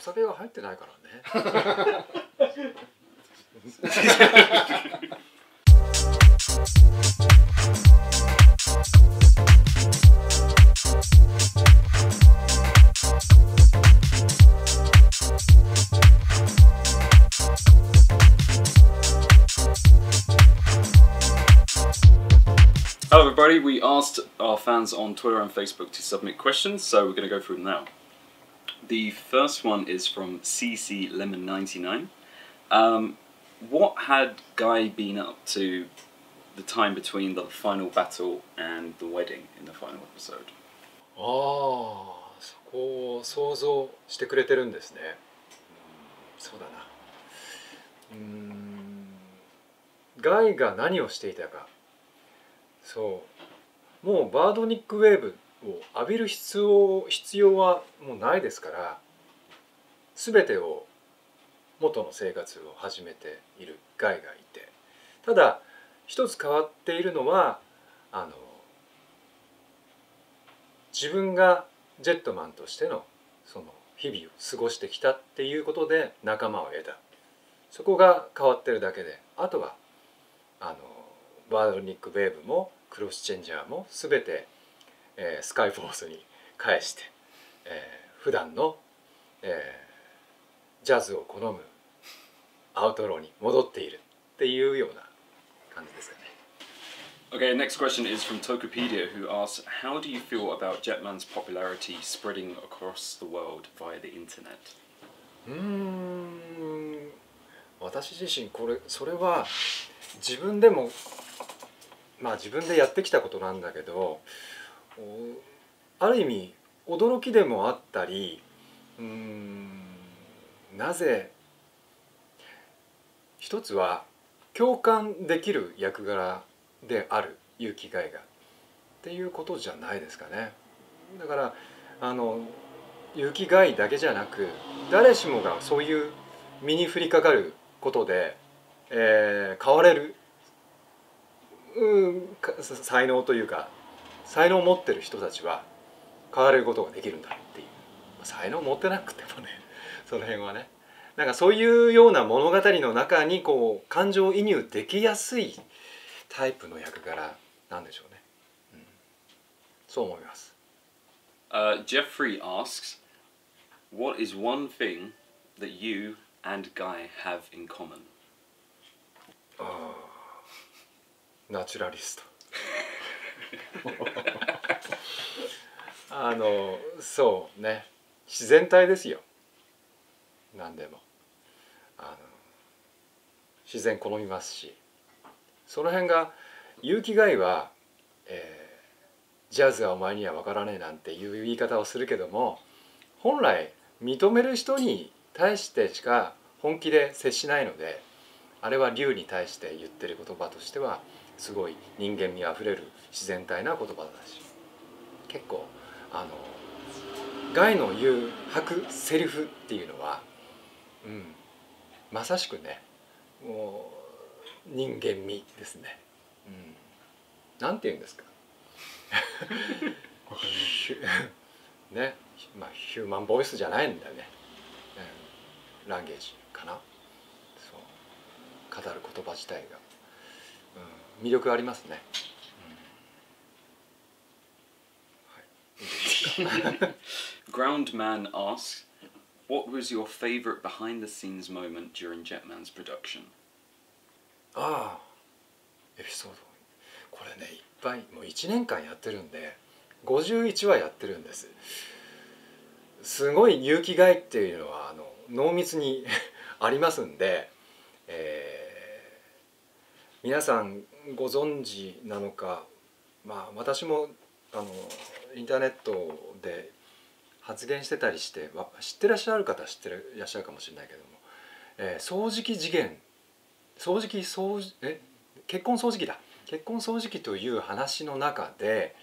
酒が入ってないからね。 Hello everybody, we asked our fans on Twitter and Facebook to submit questions, so we're going to go through them now. The first one is from CC Lemon 99. What had Guy been up to the time between the final battle and the wedding in the final episode? ああ、そこを想像してくれてるんですね。そうだな。ガイが何をしていたか。そう。もうバードニックウェーブを浴びる必要はもうないですから、全てを元の生活を始めているガイがいて、ただ一つ変わっているのは自分がジェットマンとしてのその日々を過ごしてきたっていうことで仲間を得た、そこが変わってるだけで、あとはバードニックウェーブもクロスチェンジャーも全て、スカイフォースに返して、普段の、ジャズを好むアウトローに戻っているっていうような感じですかね。 Okay, next question is from Tokopedia, who asks, how do you feel about Jetman's popularity spreading across the world via the internet? 私自身それは自分でも自分でやってきたことなんだけど、ある意味驚きでもあったり、なぜ一つは共感できる役柄である結城ガイがっていうことじゃないですかね。だから結城ガイだけじゃなく誰しもがそういう身に降りかかることで、変われる才能というか、才能を持ってる人たちは変われることができるんだっていう、才能を持ってなくてもね、その辺はね、なんかそういうような物語の中にこう感情移入できやすいタイプの役柄なんでしょうね。そう思います。 Jeffrey asks, what is one thing that you and Guy have in common? ナチュラリスト。そうね、自然体ですよ。何でも自然好みますし、その辺が結城ガイは、ジャズはお前には分からねえなんていう言い方をするけども、本来認める人に対してしか本気で接しないので、あれは龍に対して言ってる言葉としてはすごい人間味あふれる自然体な言葉だし、結構ガイの吐くセリフっていうのは、まさしくね、もう人間味ですね。なんて言うんですかね、ヒューマンボイスじゃないんだよね、ランゲージかな。そう語る言葉自体が、魅力ありますね。 Groundman asks, what was your favorite behind the scenes moment during Jetman's production? エピソード、これね、いっぱいもう1年間やってるんで51話やってるんです。すごい結城ガイっていうのは濃密にありますんで、皆さんご存知なのか、私もインターネットで発言してたりして知ってらっしゃる方は知ってらっしゃるかもしれないけども、掃除機事件、結婚掃除機だ、結婚掃除機という話の中で、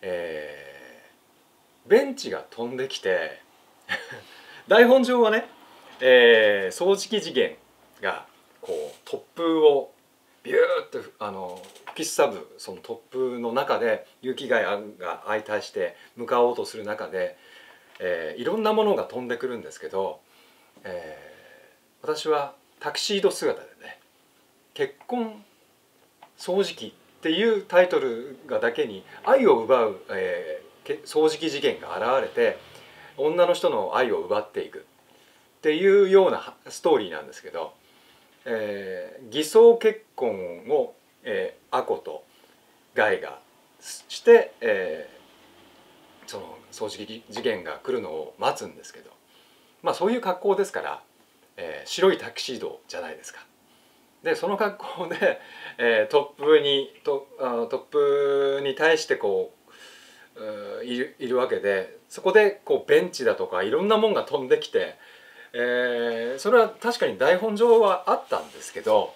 ベンチが飛んできて台本上はね、掃除機事件がこう突風をビューッと吹きすさぶその突風の中で結城ガイが相対して向かおうとする中で、いろんなものが飛んでくるんですけど、 私はタキシード姿でね「結婚掃除機」っていうタイトルがだけに愛を奪う、掃除機事件が現れて女の人の愛を奪っていくっていうようなストーリーなんですけど、偽装結婚を、アコとガイがして、その掃除機事件が来るのを待つんですけど、まあそういう格好ですから、白いタキシードじゃないですか。でその格好で、トップに対してこういるわけで、そこでこうベンチだとかいろんなもんが飛んできて、それは確かに台本上はあったんですけど、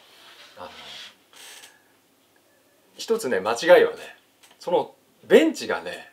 一つね間違いはね、そのベンチがね、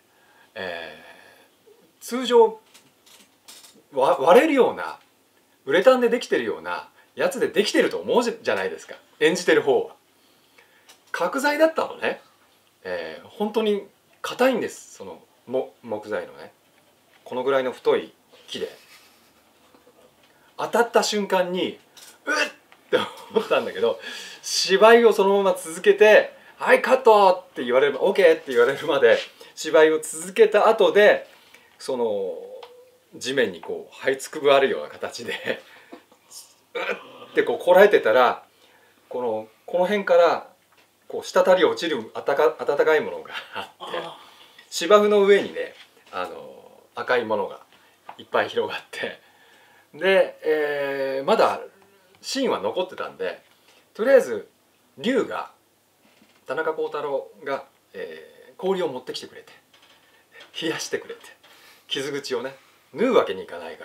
通常割れるようなウレタンでできてるようなやつでできてると思うじゃないですか、演じてる方は。角材だったのね、本当に硬いんです。その木材のね、このぐらいの太い木で当たった瞬間にうっって思ったんだけど、芝居をそのまま続けて「はいカット!」って言われる、 OK って言われるまで芝居を続けた後で、その地面にこう這いつくばるような形でうってこうこらえてたら、この辺からこう滴り落ちる温かいものがあって、芝生の上にね赤いものがいっぱい広がって、で、まだシーンは残ってたんで、とりあえず龍が田中幸太郎が、氷を持ってきてくれて冷やしてくれて、傷口をね縫うわけにいかないから、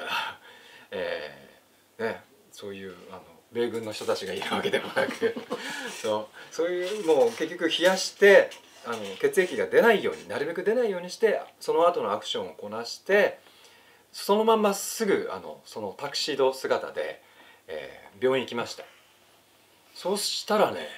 そういう米軍の人たちがいるわけでもなくそういうもう結局冷やして血液が出ないように、なるべく出ないようにして、その後のアクションをこなして、そのまんますぐそのタキシード姿で、病院行きました。そうしたらね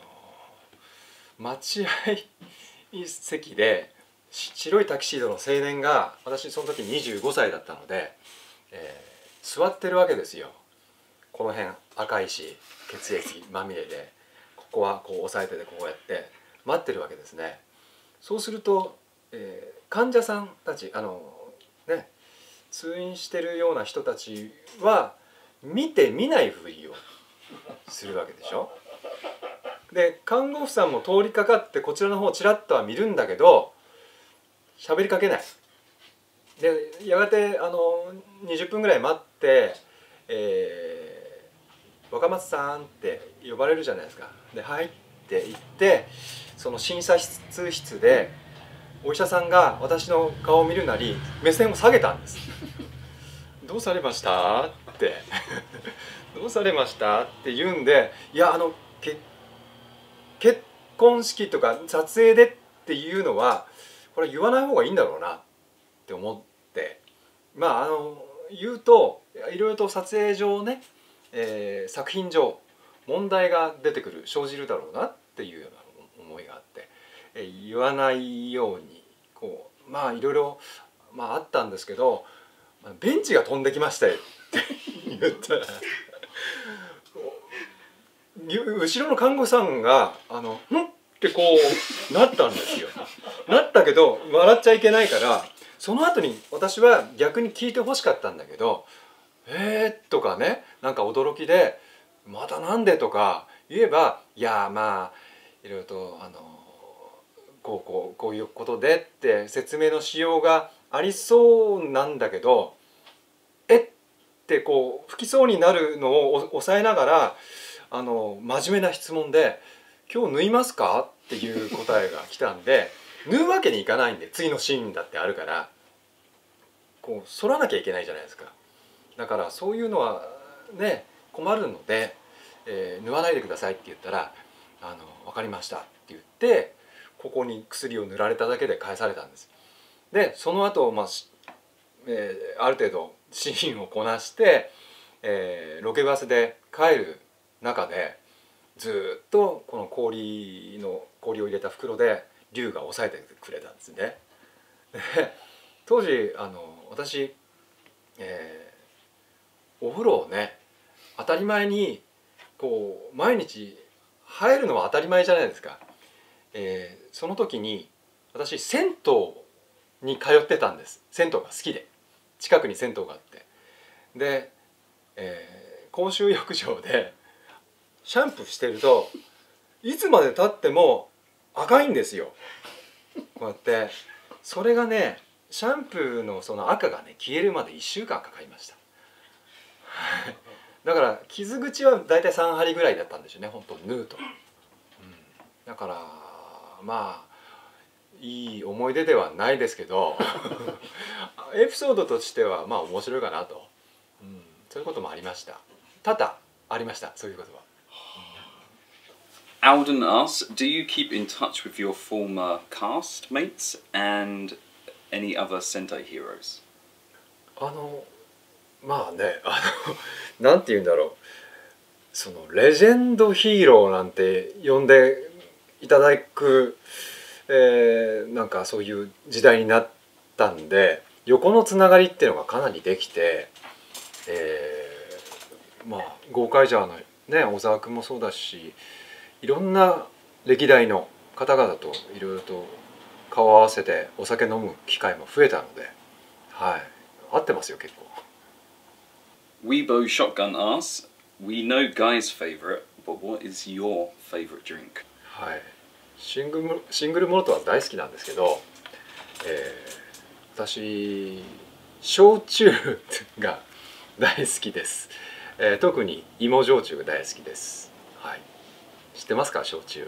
待合席で白いタキシードの青年が、私その時25歳だったので、座ってるわけですよ。この辺赤いし血液まみれで、ここはこう押さえててこうやって待ってるわけですね。そうすると、患者さんたち通院してるような人たちは見て見ないふりをするわけでしょ。で看護婦さんも通りかかってこちらの方をちらっとは見るんだけど喋りかけない。でやがて20分ぐらい待って、若松さんって呼ばれるじゃないですか。で入って行って、その診察室でお医者さんが私の顔を見るなり目線を下げたんです。どうされましたってどうされましたって言うんで、いや結婚式とか撮影でっていうのはこれ言わない方がいいんだろうなって思って、まあ言うといろいろと撮影上ね、作品上問題が出てくる、生じるだろうなっていうような思いがあって、言わないようにこうまあいろいろあったんですけど、ベンチが飛んできましたよって言ったら後ろの看護師さんが「ん?」ってこうなったんですよ。なったけど笑っちゃいけないから、その後に私は逆に聞いてほしかったんだけど「とかね、なんか驚きで「またなんで?」とか言えば「いやまあいろいろとこういうことで」って説明のしようがありそうなんだけど「えっ?」てこう吹きそうになるのを抑えながら真面目な質問で「今日縫いますか?」っていう答えが来たんで、縫うわけにいかないんで、次のシーンだってあるからこう反らなきゃいけないじゃないですか。だからそういうのはね困るので、縫わないでくださいって言ったら「分かりました」って言ってここに薬を塗られただけで返されたんです。でその後、ある程度シーンをこなして、ロケバスで帰る中でずっとこの氷を入れた袋で龍が押さえてくれたんですね。で当時私、 お風呂をね当たり前にこう毎日入るのは当たり前じゃないですか。その時に私銭湯に通ってたんです。銭湯が好きで近くに銭湯があって、で、公衆浴場でシャンプーしてるといつまでたっても赤いんですよ。こうやってそれがねシャンプーのその赤がね消えるまで1週間かかりました。だから傷口はだいたい3針ぐらいだったんでしょうね、本当縫うと、だからまあいい思い出ではないですけどエピソードとしてはまあ面白いかなと、そういうこともありました。多々ありました、そういうことは。 Alden asks, do you keep in touch with your former castmates and any other Sentai heroes? まあねなんて言うんだろう、そのレジェンドヒーローなんて呼んでいただく、なんかそういう時代になったんで横のつながりっていうのがかなりできて、まあゴーカイジャーのね小沢君もそうだし、いろんな歴代の方々といろいろと顔を合わせてお酒飲む機会も増えたので、はい、合ってますよ結構。 Weebo Shotgun asks, we know Guy's favourite, but what is your favourite drink? はい、シングルモルトは大好きなんですけど、私焼酎が大好きです。特に芋焼酎が大好きです。はい、知ってますか焼酎。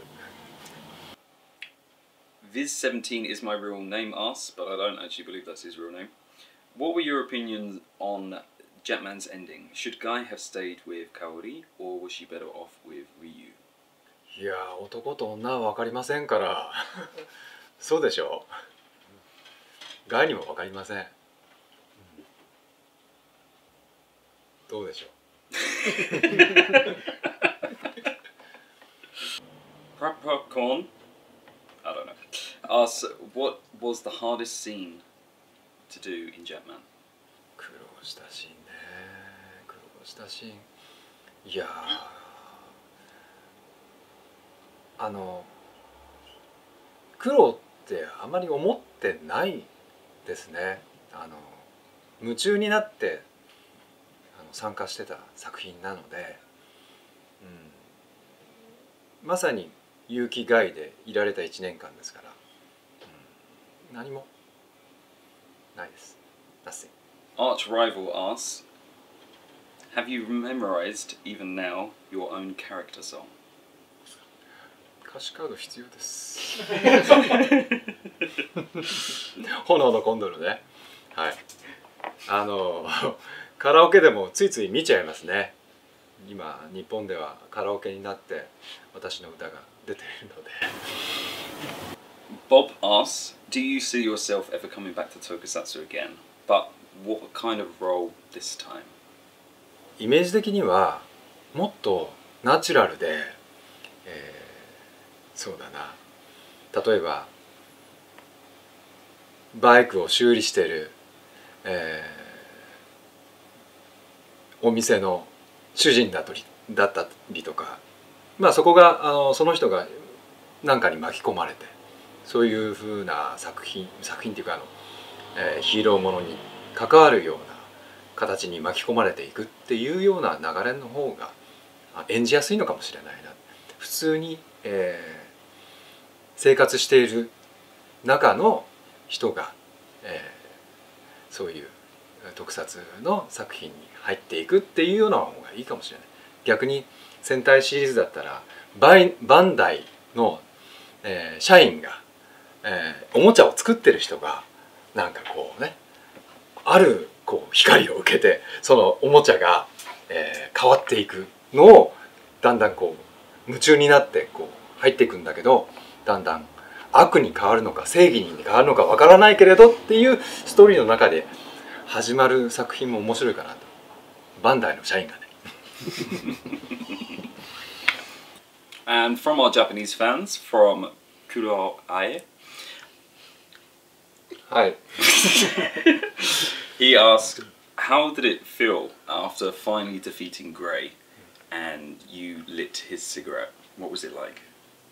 Viz17 is my real name asks, but I don't actually believe that's his real name. What were your opinions on Jetman's ending? Should Guy have stayed with Kaori, or was she better off with Ryu? いやー、男と女は分かりませんからそうでしょう。ガイにも分かりません、どうでしょう。 Popcorn, I don't know, asks, what was the hardest scene to do in Jetman? 苦労したシーンね、苦労したシーン。いや苦労ってあまり思ってないですね。夢中になって参加してた作品なので、まさに有機外でいられた1年間ですから、何もないです。Nothing. Arch Rival asks, have you memorized, even now, your own character song? 歌詞カード必要です。炎のコンドルね。はい。カラオケでもついつい見ちゃいますね。今日本ではカラオケになって私の歌が出ているので。 Bob asks, do you see yourself ever coming back to Tokusatsu again? But what kind of role this time? イメージ的にはもっとナチュラルで、そうだな、例えばバイクを修理してる、お店の主人だったりとか、まあそこがその人が何かに巻き込まれて、そういうふうな作品っていうかヒーローものに関わるような形に巻き込まれていくっていうような流れの方が演じやすいのかもしれないな。普通に、生活している中の人が、そういう特撮の作品に入っていくっていうような方がいいかもしれない。逆に戦隊シリーズだったらバンダイの、社員が、おもちゃを作ってる人がなんかこうね、あるこう光を受けてそのおもちゃが、変わっていくのをだんだんこう夢中になってこう入っていくんだけど、だんだん悪に変わるのか正義に変わるのかわからないけれどっていうストーリーの中で始まる作品も面白いかなと。バンダイの社員がね。 And from our Japanese fans, from Kuro Ae, はい。 he asked, how did it feel after finally defeating Grey and you lit his cigarette? What was it like?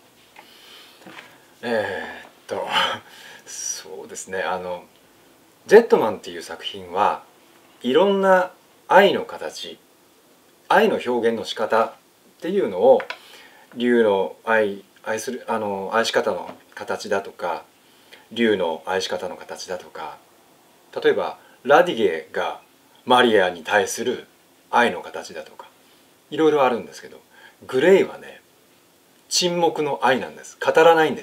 そうですね、ジェットマンっていう作品はいろんな愛の形、愛の表現の仕方っていうのを竜の愛する愛し方の形だとか、竜の愛し方の形だとか、例えばラディゲがマリアに対する愛の形だとか、いろいろあるんですけど、グレイはね、沈黙の愛なんです。語らないんです。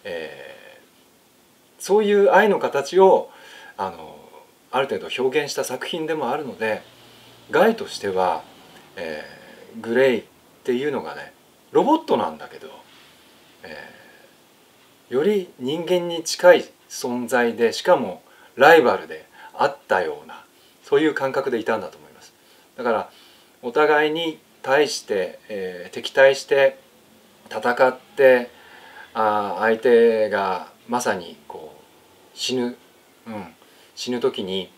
そういう愛の形をある程度表現した作品でもあるので、ガイとしては、グレイっていうのがね、ロボットなんだけど、より人間に近い存在で、しかもライバルであったような、そういう感覚でいたんだと思います。だからお互いに対して、敵対して戦って、相手がまさにこう死ぬ時に、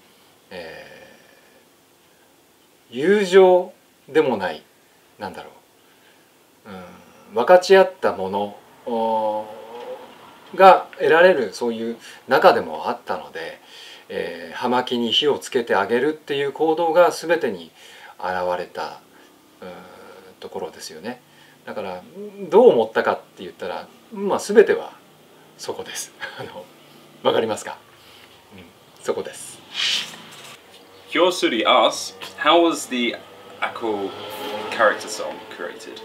友情でもない、なんだろう、分かち合ったものが得られる、そういう中でもあったので、葉巻に火をつけてあげるっていう行動が全てに現れたところですよね。だからどう思ったかって言ったら、全てはそこです。わかりますか？そこです。 Hyosuri asks, how was the Ako character song created?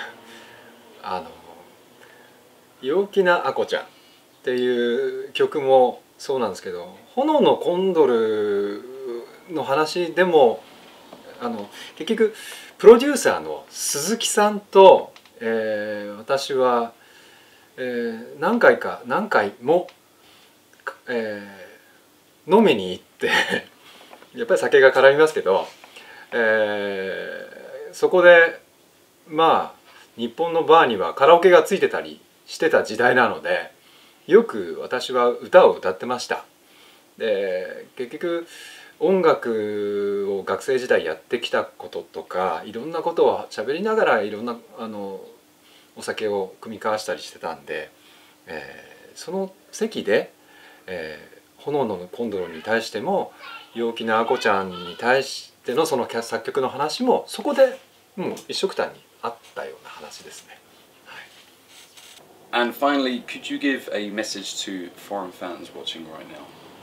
陽気なアコちゃんっていう曲もそうなんですけど、炎のコンドルの話でも結局プロデューサーの鈴木さんと、私は、何回も、飲みに行ってやっぱり酒が絡みますけど、そこで日本のバーにはカラオケがついてたりしてた時代なので、よく私は歌を歌ってました。で結局音楽を学生時代やってきたこととか、いろんなことを喋りながらいろんなお酒を酌み交わしたりしてたんで、その席で、炎のコンドルに対しても陽気なアコちゃんに対してのその作曲の話もそこでもう一緒くたにあったような話ですね。 And finally, could you give a message to foreign fans watching right now?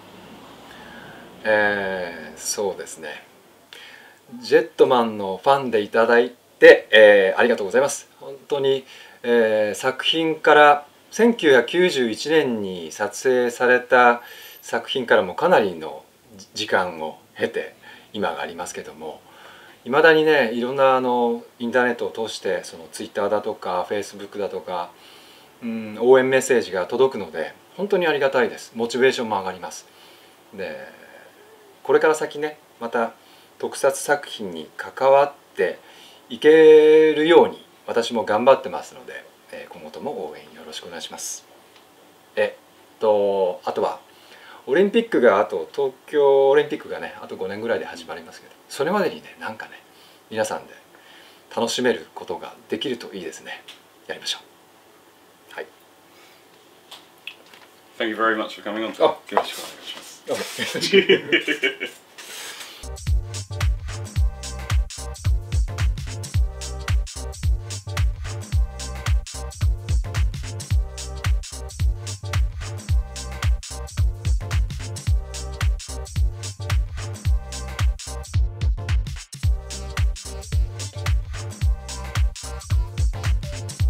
そうですね。ジェットマンのファンでいただいて、ありがとうございます。本当に、作品から1991年に撮影された作品からもかなりの時間を経て今がありますけども、いまだにね、いろんなインターネットを通してそのツイッターだとかフェイスブックだとか、応援メッセージが届くので本当にありがたいです。モチベーションも上がります。でこれから先ね、また特撮作品に関わっていけるように私も頑張ってますので、今後とも応援よろしくお願いします。あとはオリンピックが東京オリンピックがね、あと5年ぐらいで始まりますけど、それまでにね、皆さんで楽しめることができるといいですね。やりましょう。はい。 Thank you very much for coming on. よろしくお願いします。